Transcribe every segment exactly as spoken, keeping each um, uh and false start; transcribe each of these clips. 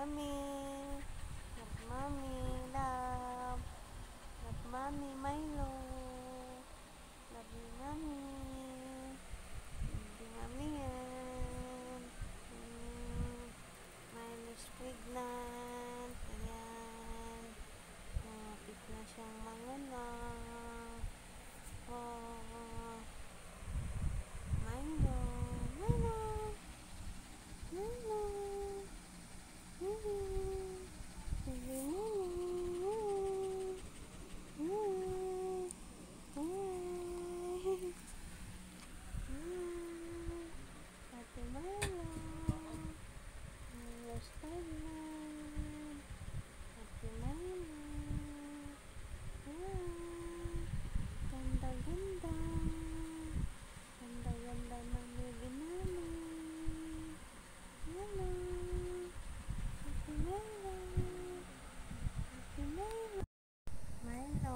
mommy. Love mommy. Love. Love mommy, Milo. Love you, mommy. Hindi mommy yan. Hmm. Milo's pregnant. Ayan. Malapit na siyang manganak. Oh. Milo. Milo. Milo. Milo. Milo. Ate Milo. Milo's pregnant. Ate Milo. Ganda-ganda. Ganda-ganda ng baby namin. Milo. Ate Milo. Ate Milo. Milo.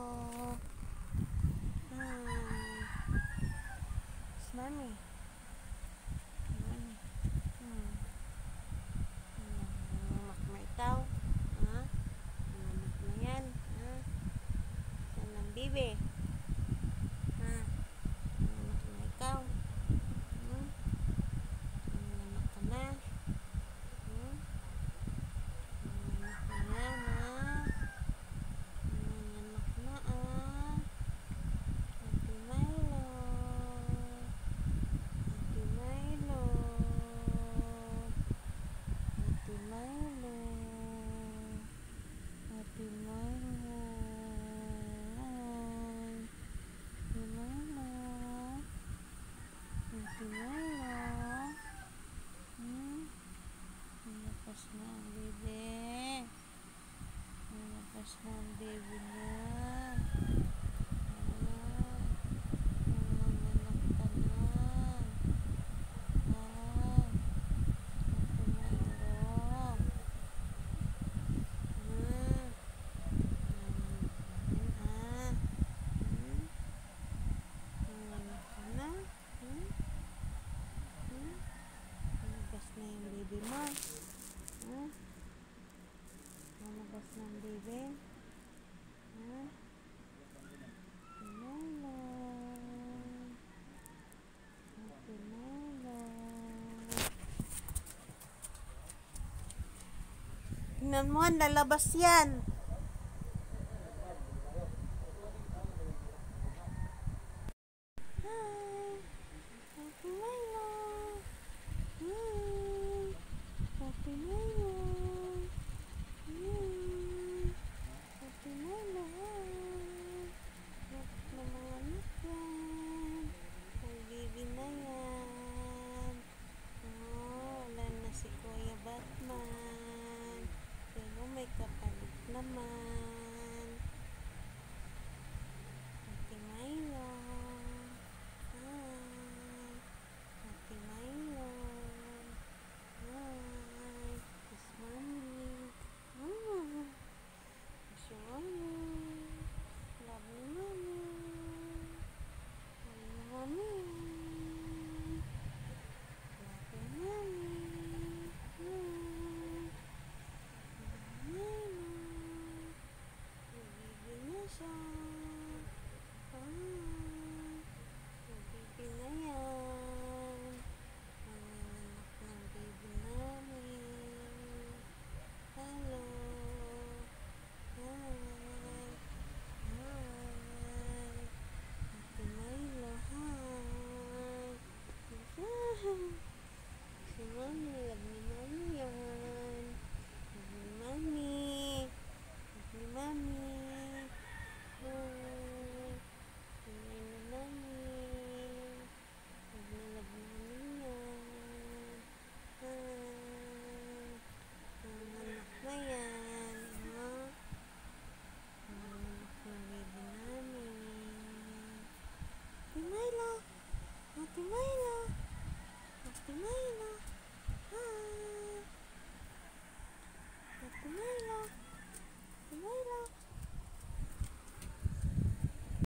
Hmm. It's mommy. Mommy. Hmm. Nanganak na ikaw. Ha? Nanganak na yan. Ha? Yan ang bibi. Ha? Nanganak na ikaw. Hmm? Nanganak ka na. Hmm? Nanganak na yan, ha? Nanganak na, ah. Ate Milo. Ate Milo. Ate Milo. Ate Milo. Ate Milo. Ate Milo. Hmm? Malakas na ang bebe. Malakas na ang bebe niya. Na yung baby mo. Ha? Malabas na ang baby. Ha? Milo. Ate Milo. Tingnan mo, lalabas yan.